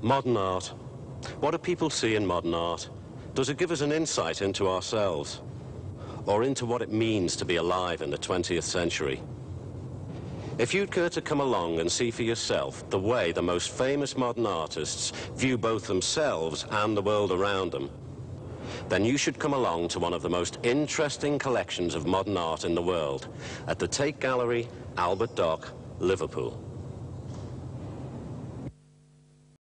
Modern art. What do people see in modern art? Does it give us an insight into ourselves? Or into what it means to be alive in the 20th century? If you'd care to come along and see for yourself the way the most famous modern artists view both themselves and the world around them, then you should come along to one of the most interesting collections of modern art in the world at the Tate Gallery, Albert Dock, Liverpool.